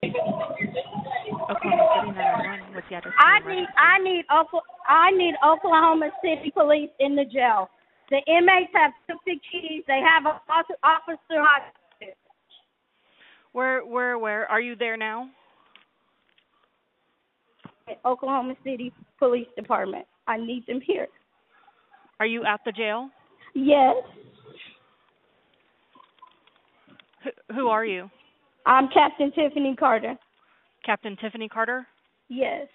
Oklahoma City 911. What's the address for I your need emergency? I need Okla- I need Oklahoma City Police in the jail. The inmates have took the keys. They have an officer hostage. Where? Are you there now? Oklahoma City Police Department. I need them here. Are you at the jail? Yes, Who are you? I'm Captain Tiffany Carter. Captain Tiffany Carter? Yes,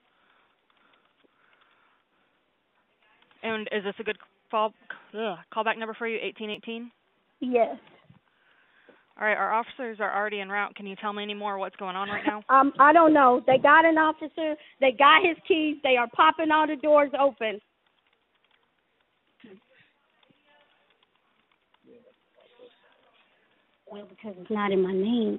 And is this a good callback number for you, 1818? yes. All right, our officers are already en route. Can you tell me any more what's going on right now? I don't know. They got an officer. They got his keys. They are popping all the doors open. Well, because it's not in my name.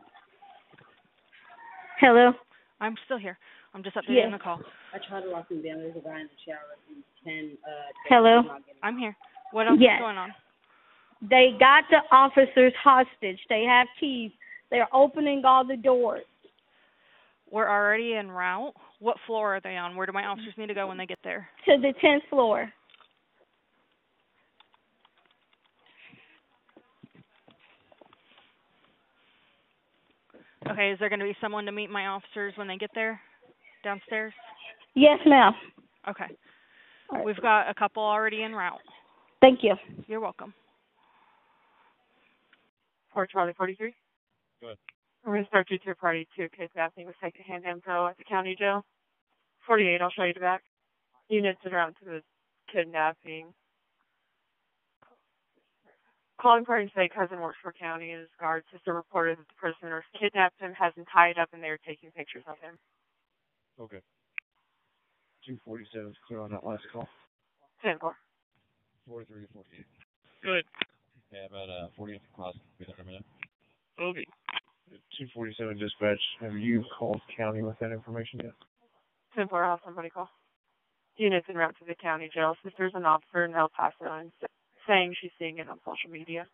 Hello? I'm still here. I'm just updating the call. I tried to lock him down. There's a guy in the shower and 10. Hello? I'm here. What else is going on? They got the officers hostage. They have keys. They're opening all the doors. We're already en route. What floor are they on? Where do my officers need to go when they get there? To the 10th floor. Okay, is there going to be someone to meet my officers when they get there downstairs? Yes, ma'am. Okay. All right. We've got a couple already en route. Thank you. You're welcome. Port Charlie 43. Good. We're going to start you to party 2 kidnapping with second-hand info at the county jail. 48, I'll show you the back. Units around to the kidnapping. Calling party say cousin works for county and his guard sister reported that the prisoner kidnapped him, has him tied up, and they are taking pictures of him. Okay. 247 is clear on that last call. 10-4. 43 to 48. Good. Yeah, about 48 class. Be there in a minute. Okay. 247 dispatch. Have you called county with that information yet? 10-4, I'll have somebody call. Units en route to the county jail. Sister's an officer in El Paso and saying she's seeing it on social media.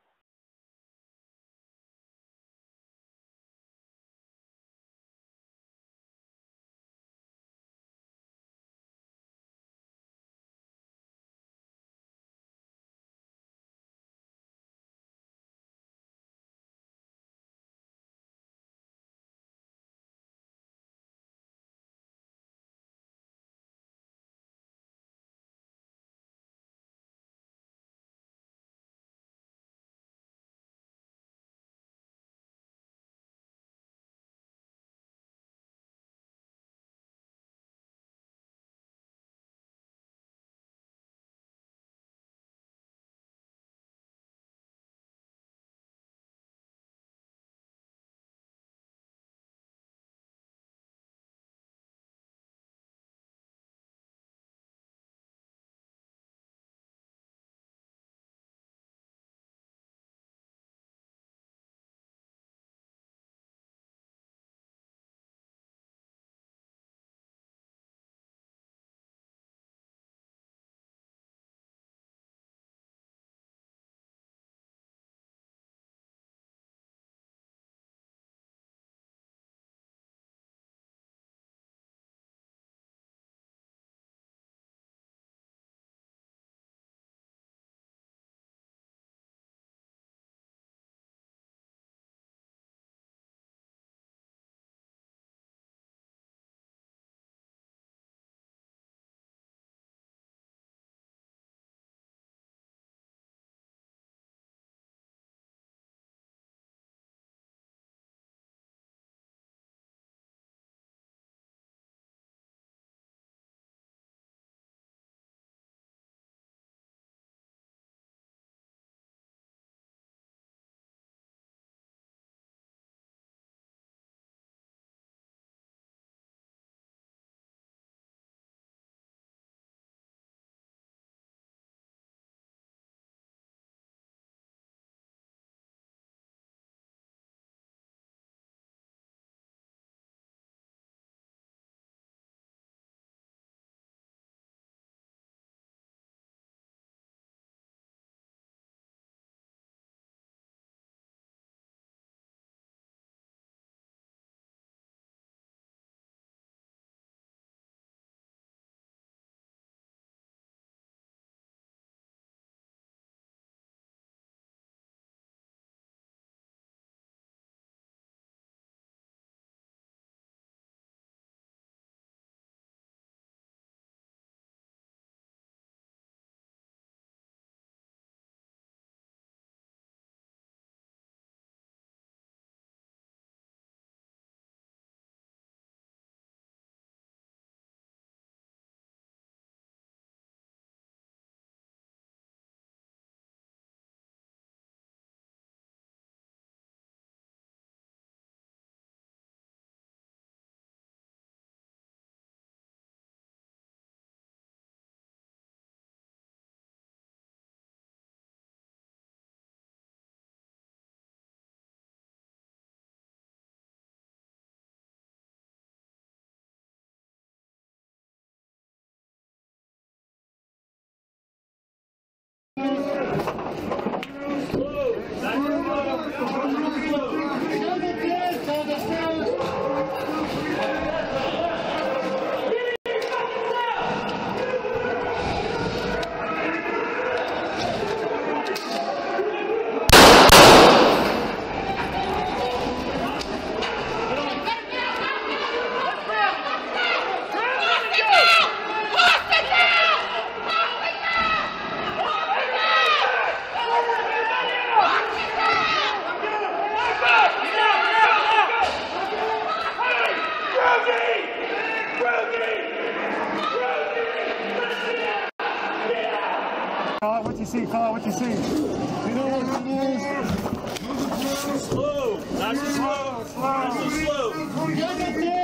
Call out what you see, call out what you see. You know what it is? Slow. Nice and slow. Nice and slow.